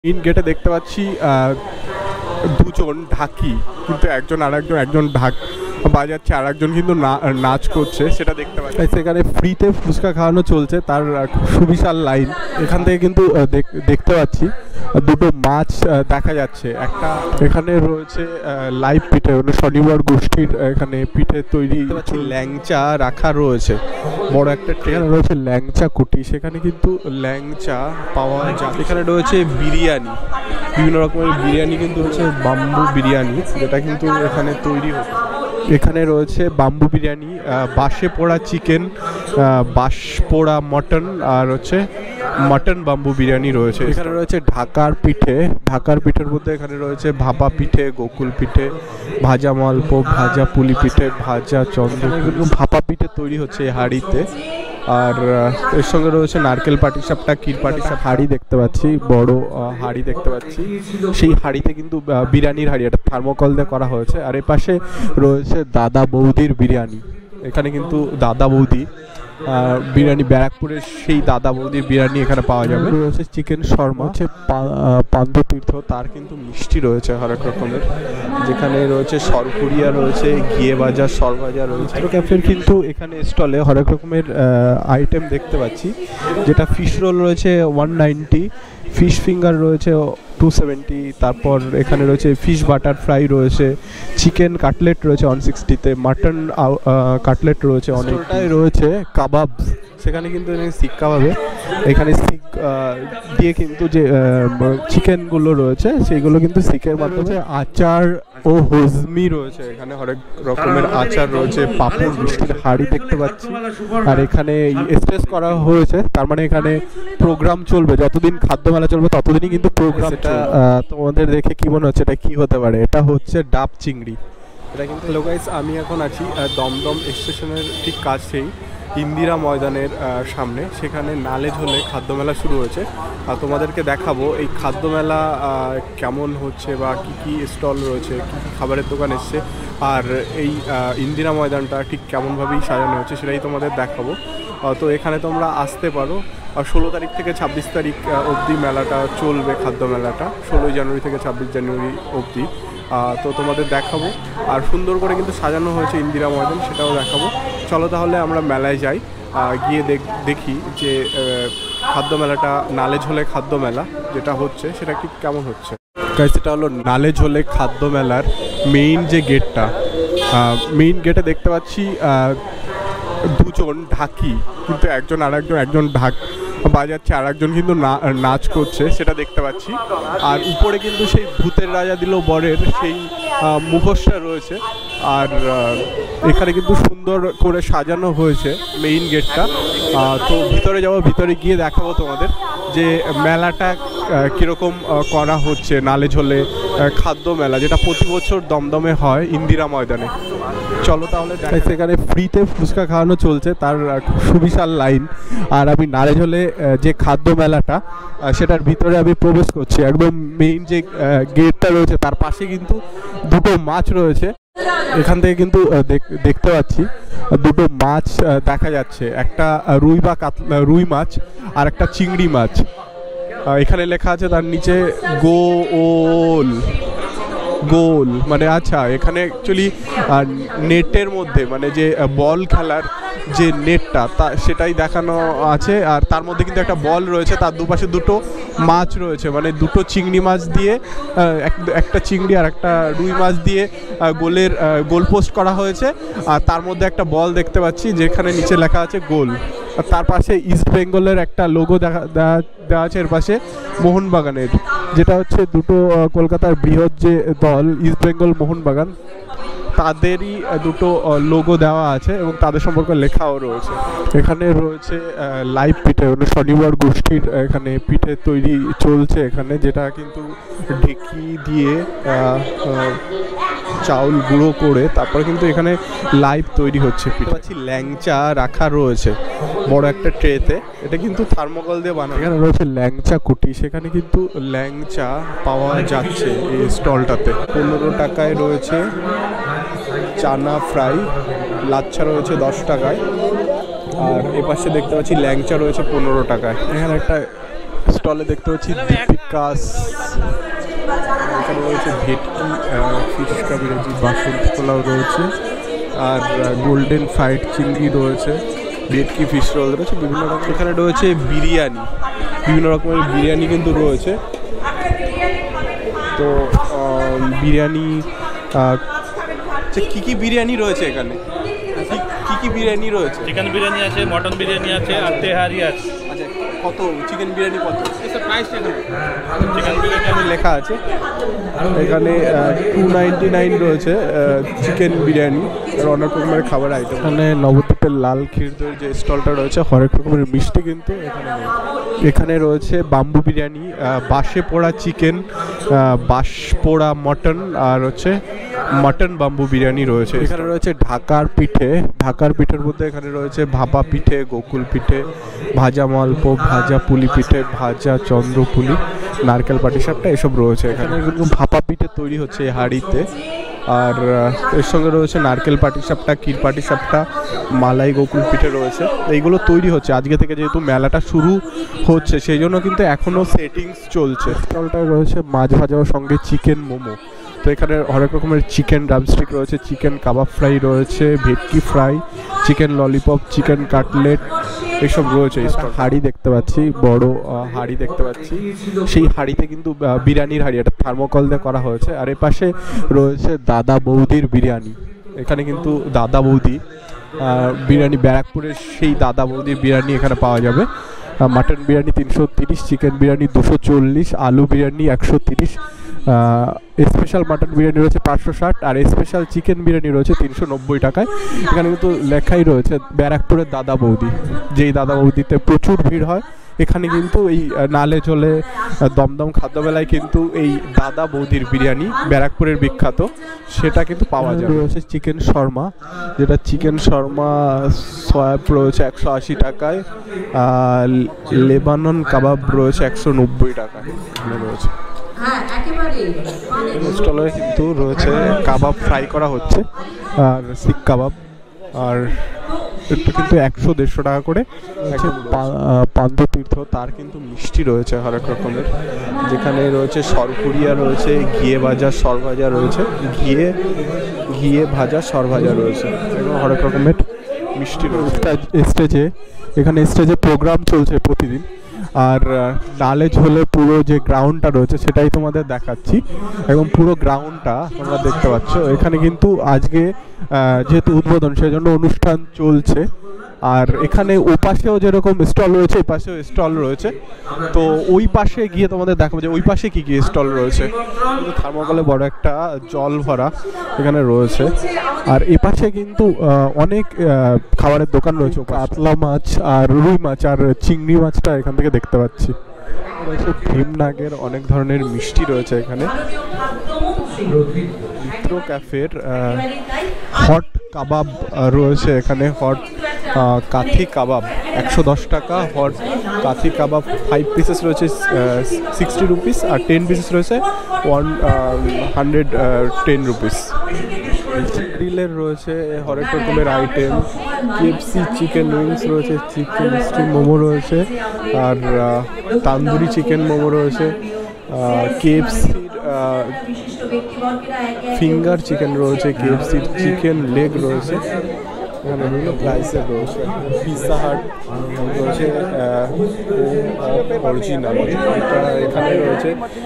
Main গেটে দেখতে পাচ্ছি দুজন ঢাকি, কিন্তু একজন ঢাক বাজাচ্ছে আর একজন কিন্তু নাচ করছে, সেটা দেখতে পাচ্ছি। সেখানে ফ্রিতে ফুচকা খাওয়ানো চলছে, তার সুবিশাল লাইন। এখান থেকে কিন্তু দেখতে পাচ্ছি দুটো মাছ দেখা যাচ্ছে। একটা এখানে রয়েছে লাইভ পিঠে, মানে শনিবার গোষ্ঠীর এখানে পিঠে তৈরি ল্যাংচা রাখা রয়েছে। বড় একটা ট্রেন রয়েছে ল্যাংচা কুটি, সেখানে কিন্তু ল্যাংচা পাওয়া যায়। এখানে রয়েছে বিরিয়ানি, বিভিন্ন রকমের বিরিয়ানি কিন্তু হচ্ছে বাম্বু বিরিয়ানি, যেটা কিন্তু এখানে তৈরি হচ্ছে। এখানে রয়েছে বাম্বু বিরিয়ানি, বাঁশে পোড়া চিকেন, বাঁশ পোড়া মটন, আর হচ্ছে মটন বাম্বু বিরিয়ানি রয়েছে। এখানে রয়েছে ঢাকার পিঠের মধ্যে এখানে রয়েছে ভাপা পিঠে, গোকুল পিঠে, ভাজা মালপো, ভাজা পুলি পিঠে, ভাজা চন্দ্র। ভাপা পিঠে তৈরি হচ্ছে এই হাঁড়িতে। আর এর সঙ্গে রয়েছে নারকেল পাটিসাপটা, ক্ষীর পাটিসাপ। হাঁড়ি দেখতে পাচ্ছি, বড় হাঁড়ি দেখতে পাচ্ছি। সেই হাঁড়িতে কিন্তু বিরিয়ানির হাঁড়ি, এটা থার্মোকল দিয়ে করা হয়েছে। আর এর পাশে রয়েছে দাদা বৌদির বিরিয়ানি। এখানে কিন্তু দাদা বৌদি বিরিয়ানি, ব্যারাকপুরের সেই দাদা বৌদির বিরিয়ানি এখানে পাওয়া যাবে। রয়েছে চিকেন শর্মা, হচ্ছে পান্থতীর্থ, তার কিন্তু মিষ্টি রয়েছে হরেক রকমের, যেখানে রয়েছে সরপুরিয়া রয়েছে, ঘিয়ে ভাজা, সরভাজা রয়েছে। ক্যাফের কিন্তু এখানে স্টলে হরেক রকমের আইটেম দেখতে পাচ্ছি, যেটা ফিশ রোল রয়েছে 190, ফিশ ফিঙ্গার রয়েছে 270, তারপর এখানে রয়েছে ফিশ বাটার ফ্রাই রয়েছে, চিকেন কাটলেট রয়েছে 160-তে, মাটন কাটলেট রয়েছে অনেকটাই রয়েছে। কাবাব, সেখানে কিন্তু শিক কাবাবে এখানে শিক দিয়ে কিন্তু যে চিকেনগুলো রয়েছে সেইগুলো কিন্তু শিকের মাধ্যমে। আচার ও হজমি রয়েছে, এখানে হরেক রকমের আচার রয়েছে, পাঁপড়, মিষ্টির হাঁড়ি দেখতে পাচ্ছি। আর এখানে স্টেজ করা হয়েছে, তার মানে এখানে প্রোগ্রাম চলবে, যতদিন খাদ্য মেলা চলবে ততদিনই কিন্তু প্রোগ্রাম। এটা তোমাদের দেখে কি মনে হচ্ছে, এটা কি হতে পারে? এটা হচ্ছে ডাব চিংড়ি। এটা কিন্তু হ্যালো গাইস, আমি এখন আছি দমদম স্টেশনের ঠিক কাছেই, ইন্দিরা ময়দানের সামনে। সেখানে নালে ঝোলে খাদ্যমেলা শুরু হয়েছে, আর তোমাদেরকে দেখাবো এই খাদ্যমেলা কেমন হচ্ছে বা কি কি স্টল রয়েছে, কী কী খাবারের দোকান এসছে, আর এই ইন্দিরা ময়দানটা ঠিক কেমনভাবেই সাজানো হচ্ছে সেটাই তোমাদের দেখাবো। তো এখানে তোমরা আসতে পারো। 16 তারিখ থেকে 26 তারিখ অবধি মেলাটা চলবে, খাদ্য মেলাটা 16 জানুয়ারি থেকে 26 জানুয়ারি অবধি। তো তোমাদের দেখাবো, আর সুন্দর করে কিন্তু সাজানো হয়েছে ইন্দিরা ময়দান, সেটাও দেখাবো। চলো তাহলে আমরা মেলায় যাই, গিয়ে দেখি যে খাদ্য মেলাটা, নালে ঝোলে খাদ্য মেলা যেটা হচ্ছে সেটা ঠিক কেমন হচ্ছে। সেটা হলো নালে ঝোলে খাদ্য মেলার মেইন যে গেটটা। মেইন গেটে দেখতে পাচ্ছি দুজন ঢাকি, কিন্তু একজন ঢাক বাজাচ্ছে আর একজন কিন্তু নাচ করছে, সেটা দেখতে পাচ্ছি। আর উপরে কিন্তু সেই ভূতের রাজা দিল বরের সেই মুখোশটা রয়েছে। আর এখানে কিন্তু সুন্দর করে সাজানো হয়েছে মেইন গেটটা। তো ভিতরে যাবো, ভিতরে গিয়ে দেখাবো তোমাদের যে মেলাটা কীরকম করা হচ্ছে। নালে ঝোলে খাদ্য মেলা, যেটা প্রতি বছর দমদমে হয় ইন্দিরা ময়দানে। চলো তাহলে। সেখানে ফ্রিতে ফুচকা খাওয়ানো চলছে, তার সুবিশাল লাইন। আর আমি নালে ঝোলে যে খাদ্য মেলাটা, সেটার ভিতরে আমি প্রবেশ করছি। একদম মেইন যে গেটটা রয়েছে তার পাশে কিন্তু দুটো মাছ রয়েছে। এখান থেকে কিন্তু দেখতে পাচ্ছি দুটো মাছ দেখা যাচ্ছে, একটা রুই মাছ আর একটা চিংড়ি মাছ। এখানে লেখা আছে তার নিচে গোল, মানে আচ্ছা, এখানে অ্যাকচুয়ালি নেটের মধ্যে, মানে যে বল খেলার যে নেটটা সেটাই দেখানো আছে। আর তার মধ্যে কিন্তু একটা বল রয়েছে, তার দুপাশে দুটো মাছ রয়েছে, মানে দুটো চিংড়ি মাছ দিয়ে, একটা চিংড়ি আর একটা রুই মাছ দিয়ে গোল পোস্ট করা হয়েছে। আর তার মধ্যে একটা বল দেখতে পাচ্ছি, যেখানে নিচে লেখা আছে গোল। আর তার পাশে ইস্ট বেঙ্গলের একটা লোগো দেওয়া আছে, এর পাশে মোহনবাগানের, যেটা হচ্ছে দুটো কলকাতার বৃহৎ যে দল ইস্ট বেঙ্গল মোহনবাগান, তাদেরই দুটো লোগো দেওয়া আছে এবং তাদের সম্পর্কে লেখাও রয়েছে। এখানে রয়েছে লাইভ পিঠে, মানে শনিবার গোষ্ঠীর এখানে পিঠে তৈরি চলছে এখানে, যেটা কিন্তু ঢেকি দিয়ে চাউল গুঁড়ো করে তারপরে কিন্তু এখানে লাইভ তৈরি হচ্ছে। পিঠে পাচ্ছি ল্যাংচা রাখা রয়েছে বড় একটা ট্রেতে, এটা কিন্তু থার্মোকল দিয়ে বানানো। এখানে রয়েছে ল্যাংচা কুটি, সেখানে কিন্তু ল্যাংচা পাওয়া যাচ্ছে এই স্টলটাতে। 15 টাকায় রয়েছে চানা ফ্রাই, লাচ্ছা রয়েছে 10 টাকায়, আর এপাশে দেখতে পাচ্ছি ল্যাংচা রয়েছে 15 টাকায়। এখানে একটা স্টলে দেখতে পাচ্ছি দীপিকাস, এখানে রয়েছে ভেটকি ফিশ কাবিরাজি, বাসন্তী পোলাও রয়েছে, আর গোল্ডেন ফ্রাইড চিংড়ি রয়েছে, ভেটকি ফিশ রোল রয়েছে, বিভিন্ন রকম। এখানে রয়েছে বিরিয়ানি, বিভিন্ন রকমের বিরিয়ানি কিন্তু রয়েছে। তো বিরিয়ানি কি কি বিরিয়ানি রয়েছে এখানে? কি কি বিরিয়ানি রয়েছে? চিকেন বিরিয়ানি আছে, মটন বিরিয়ানি আছে, আর তেহারি আছে। আচ্ছা, কত চিকেন বিরিয়ানি কত? চিকেন বিরিয়ানি লেখা আছে এখানে 299 রয়েছে চিকেন বিরিয়ানি, আর অনেক রকমের খাবার আইটেম। এখানে নবদ্বীপের লাল ক্ষীর দইয়ের যে স্টলটা রয়েছে, হরেক রকমের মিষ্টি কিন্তু এখানে রয়েছে। বাম্বু বিরিয়ানি, বাঁশে পোড়া চিকেন, বাঁশ পোড়া মটন, আর হচ্ছে মটন বাম্বু বিরিয়ানি রয়েছে। এখানে রয়েছে ঢাকার পিঠে, ঢাকার পিঠের মধ্যে এখানে রয়েছে ভাপা পিঠে, গোকুল পিঠে, ভাজা মালপো, ভাজা পুলি পিঠে, ভাজা চন্দ্রপুলি, নারকেল পাটিসাপটা এসব রয়েছে। এখানে কিন্তু ভাপা পিঠে তৈরি হচ্ছে এই হাঁড়িতে, আর এর সঙ্গে রয়েছে নারকেল পাটিসাপটা, ক্ষীর পাটিসাপটা, মালাই গোকুল পিঠে রয়েছে। এইগুলো তৈরি হচ্ছে আজকে থেকে, যেহেতু মেলাটা শুরু হচ্ছে সেই জন্য কিন্তু এখনও সেটিংস চলছে। স্টলটায় রয়েছে মাছ ভাজার সঙ্গে চিকেন মোমো। তো এখানে হরেক রকমের চিকেন ড্রামস্টিক রয়েছে, চিকেন কাবাব ফ্রাই রয়েছে, ভেটকি fry, chicken lollipop, chicken cutlet এসব রয়েছে। হাঁড়ি দেখতে পাচ্ছি, বড় হাঁড়ি দেখতে পাচ্ছি, সেই হাঁড়িতে কিন্তু বিরিয়ানির হাঁড়ি, এটা থার্মোকল দিয়ে করা হয়েছে। আর এপাশে রয়েছে দাদা বৌদির বিরিয়ানি। এখানে কিন্তু দাদা বৌদি বিরিয়ানি, ব্যারাকপুরের সেই দাদা বৌদির বিরিয়ানি এখানে পাওয়া যাবে। মাটন বিরিয়ানি 330, চিকেন বিরিয়ানি 240, আলু বিরিয়ানি 130, স্পেশাল মাটন বিরিয়ানি রয়েছে 560, আর স্পেশাল চিকেন বিরিয়ানি রয়েছে 390 টাকায়। এখানে কিন্তু লেখাই রয়েছে ব্যারাকপুরের দাদা বৌদি, যেই দাদা বৌদিতে প্রচুর ভিড় হয়। এখানে কিন্তু এই নালে চলে দমদম খাদ্যবেলায় কিন্তু এই দাদা বৌদির বিরিয়ানি ব্যারাকপুরের বিখ্যাত, সেটা কিন্তু পাওয়া যায়। রয়েছে চিকেন শর্মা, যেটা চিকেন শর্মা সয়াব রয়েছে 180 টাকায়, লেবানন কাবাব রয়েছে 190 টাকায় রয়েছে। স্টলে কিন্তু রয়েছে কাবাব ফ্রাই করা হচ্ছে, আর শিক কাবাব, আর একটু কিন্তু 100-150 টাকা করে। পান্থতীর্থ, তার কিন্তু মিষ্টি রয়েছে হরেক রকমের, যেখানে রয়েছে সরপুরিয়া রয়েছে, ঘিয়ে ভাজা সরভাজা রয়েছে, ঘিয়ে ভাজা সরভাজা রয়েছে, এবং হরেক রকমের মিষ্টি রয়েছে। স্টেজে প্রোগ্রাম চলছে প্রতিদিন, আর ডালে ঝোলে পুরো যে গ্রাউন্ডটা রয়েছে সেটাই তোমাদের দেখাচ্ছি, এবং পুরো গ্রাউন্ডটা তোমরা দেখতে পাচ্ছ। এখানে কিন্তু আজকে যেহেতু উদ্বোধন, সেজন্য অনুষ্ঠান চলছে। আর এখানে ওপাশেও যেরকম স্টল রয়েছে, এই পাশেও স্টল রয়েছে। তো ওই পাশে গিয়ে তোমাদের দেখাবো যে ওই পাশে কী কী স্টল রয়েছে। থার্মোকলে বড় একটা জল ভরা এখানে রয়েছে, আর এ পাশে কিন্তু অনেক খাবারের দোকান রয়েছে। কাতলা মাছ আর রুই মাছ আর চিংড়ি মাছটা এখান থেকে দেখতে পাচ্ছি। রয়েছে ভীমনাগের অনেক ধরনের মিষ্টি রয়েছে এখানে। মিত্র ক্যাফের হট কাবাব রয়েছে এখানে, হট কাথি কাবাব 110 টাকা, হট কাথি কাবাব 5 পিসেস রয়েছে 60 রুপিস, আর 10 পিসেস রয়েছে 110 রুপিস। গ্রিলের রয়েছে হরেক রকমের আইটেম, KFC চিকেন উইংস রয়েছে, চিকেন স্টিম মোমো রয়েছে, আর তান্দুরি চিকেন মোমো রয়েছে, KFCর ফিঙ্গার চিকেন রয়েছে, KFCর চিকেন লেগ রয়েছে, এখানে বিভিন্ন প্রাইসের রয়েছে। পিৎজা হাট রয়েছে অরিজিনাল, এটা এখানে রয়েছে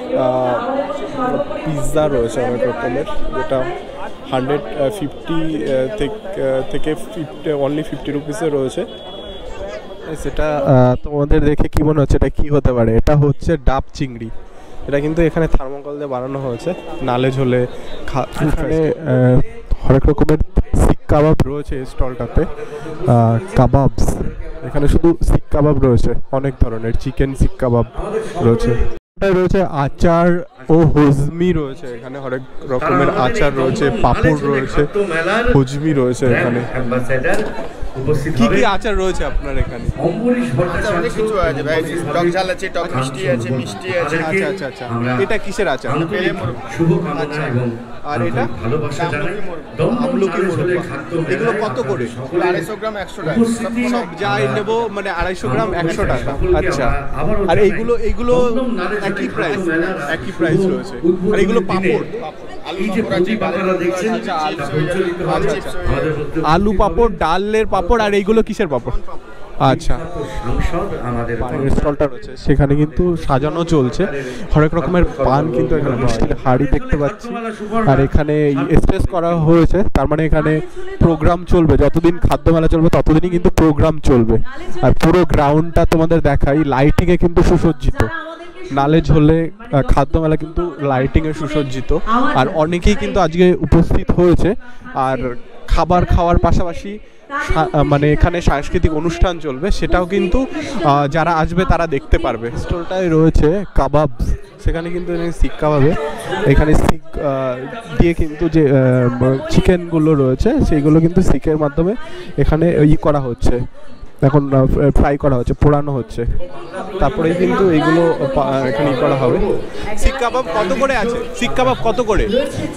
পিৎজা রয়েছে অনেক রকমের, যেটা 150 থেকে 50 রুপিসে রয়েছে। সেটা তোমাদের দেখে কি মনে হচ্ছে এটা কি হতে পারে? এটা হচ্ছে ডাব চিংড়ি। এটা কিন্তু এখানে থার্মোকল দিয়ে বানানো হয়েছে, নালে ঝোলে। এখানে হরেক রকমের শিক কাবাব রয়েছে এই স্টলটাতে, কাবাবস। এখানে শুধু শিক কাবাব রয়েছে, অনেক ধরনের চিকেন শিক কাবাব রয়েছে। রয়েছে আচার ও হজমি রয়েছে, এখানে হরেক রকমের আচার রয়েছে, পাপড় রয়েছে, হজমি রয়েছে এখানে। কি কি আচার রয়েছে আপনার এখানে? অনেক কিছু আছে ভাই, টক ঝাল আছে, টক মিষ্টি আছে, মিষ্টি আছে। আচ্ছা আচ্ছা আচ্ছা, এটা কিসের আচার? আচ্ছা, আর এটা আমলকি মোরব্বা। এগুলো কত করে? 250 গ্রাম 100 টাকা। সব যাই নেব মানে 250 গ্রাম 100 টাকা। আচ্ছা, আর এইগুলো একই প্রাইস রয়েছে। আর এগুলো পাঁপড়, আলু পাঁপড়, ডালের পাঁপড়, আর এইগুলো কিসের পাঁপড়? আচ্ছা, পানের স্টলটা রয়েছে, সেখানে কিন্তু সাজানো চলছে হরেক রকমের পান, কিন্তু এখানে মিষ্টির হাড়ি দেখতে পাচ্ছি। আর এখানে স্টেজ করা হয়েছে, তার মানে এখানে প্রোগ্রাম চলবে, যতদিন খাদ্য মেলা চলবে ততদিনই কিন্তু প্রোগ্রাম চলবে। আর পুরো গ্রাউন্ডটা তোমাদের দেখাই, লাইটিংয়ে কিন্তু সুসজ্জিত। নালে ঝোলে খাদ্য মেলা কিন্তু লাইটিংয়ে সুসজ্জিত, আর অনেকেই কিন্তু আজকে উপস্থিত হয়েছে। আর খাবার খাওয়ার পাশাপাশি মানে এখানে সাংস্কৃতিক অনুষ্ঠান চলবে, সেটাও কিন্তু যারা আসবে তারা দেখতে পারবে। স্টলটায় রয়েছে কাবাব, সেখানে কিন্তু শিক কাবাবে এখানে শিক দিয়ে কিন্তু যে চিকেনগুলো রয়েছে সেইগুলো কিন্তু শিকের মাধ্যমে এখানে করা হচ্ছে, এখন ফ্রাই করা হচ্ছে, পোড়ানো হচ্ছে, তারপরে কিন্তু এইগুলো এখানে করা হবে। শিক কাবাব কত করে আছে? শিক কাবাব কত করে?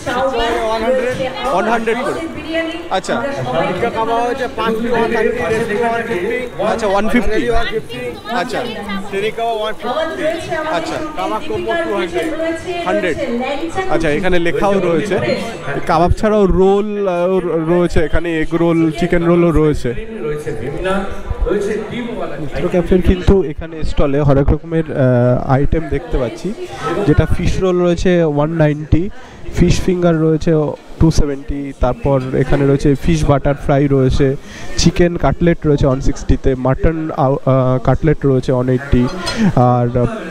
100 করে। আচ্ছা, কাবাব হচ্ছে 5 আচ্ছা 150। আচ্ছা, টেরি কাবাব 150। আচ্ছা, কাবাব কম্বো 100। আচ্ছা, এখানে লেখাও রয়েছে। কাবাব ছাড়াও রোল রয়েছে এখানে, এগ রোল, চিকেন রোলও রয়েছে। মিত্র ক্যাফের কিন্তু এখানে স্টলে হরেক রকমের আইটেম দেখতে পাচ্ছি, যেটা ফিশ রোল রয়েছে 190, ফিশ ফিঙ্গার রয়েছে 270, তারপর এখানে রয়েছে ফিশ বাটার ফ্রাই রয়েছে, চিকেন কাটলেট রয়েছে 160-তে, মাটন কাটলেট রয়েছে 180, আর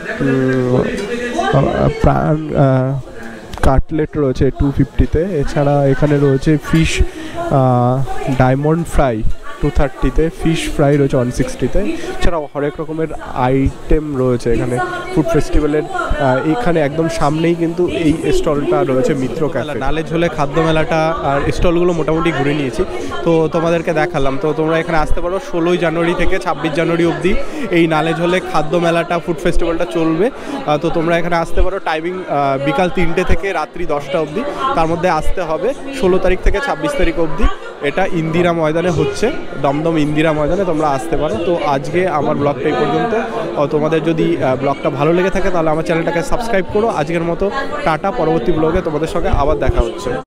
প্রাণ কাটলেট রয়েছে 250-তে। এছাড়া এখানে রয়েছে ফিশ ডায়মন্ড ফ্রাই 230-তে, ফিশ ফ্রাই রয়েছে 160-তে। এছাড়াও হরেক রকমের আইটেম রয়েছে এখানে ফুড ফেস্টিভ্যালের এখানে একদম সামনেই কিন্তু এই স্টলটা রয়েছে মিত্র ক্যাফে। নালে ঝোলে খাদ্য মেলাটা আর স্টলগুলো মোটামুটি ঘুরে নিয়েছি, তো তোমাদেরকে দেখালাম। তো তোমরা এখানে আসতে পারো 16 জানুয়ারি থেকে 26 জানুয়ারি অবধি এই নালে ঝোলে খাদ্য মেলাটা, ফুড ফেস্টিভ্যালটা চলবে। তো তোমরা এখানে আসতে পারো, টাইমিং বিকাল 3টে থেকে রাত্রি 10টা অবধি, তার মধ্যে আসতে হবে। 16 তারিখ থেকে 26 তারিখ অবধি এটা ইন্দিরা ময়দানে হচ্ছে, দমদম ইন্দিরা ময়দানে তোমরা আসতে পারো। তো আজকে আমার ব্লগটা এই পর্যন্ত। তোমাদের যদি ব্লগটা ভালো লেগে থাকে তাহলে আমার চ্যানেলটাকে সাবস্ক্রাইব করো। আজকের মতো টাটা, পরবর্তী ব্লগে তোমাদের সঙ্গে আবার দেখা হচ্ছে।